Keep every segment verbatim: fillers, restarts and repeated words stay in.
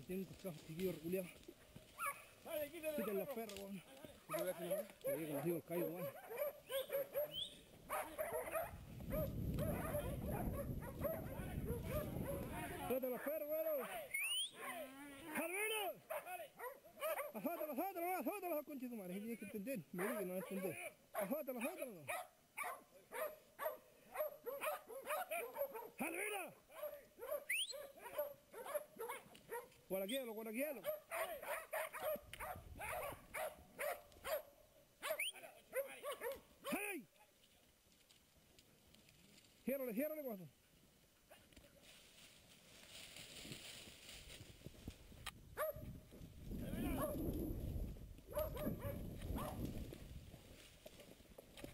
tiene un cascajo chiquillo reculeado. Quiten los perros, weón. Ahí que nos digo el callo, weón. Suelta los perros, weón. ¡Jalvino! ¡Azótalo, azótalo, azótalo, concha de tu madre! Tienes que entender, me dice que no va a entender. ¡Azótalo, azótalo! ¡Jalvino! Guaraquielo, guaraquielo. ¡Hey! Ciérrale, ciérrale, guaso.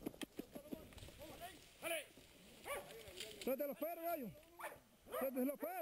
Suelta los perros, gallo. Suelta los perros.